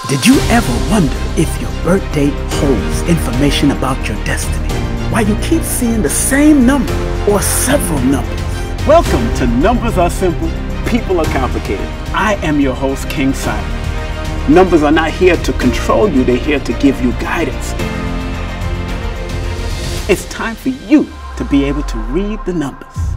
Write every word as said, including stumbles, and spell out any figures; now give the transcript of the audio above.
Did you ever wonder if your birth date holds information about your destiny? Why you keep seeing the same number or several numbers? Welcome to Numbers Are Simple, People Are Complicated. I am your host, King Simon. Numbers are not here to control you, they're here to give you guidance. It's time for you to be able to read the numbers.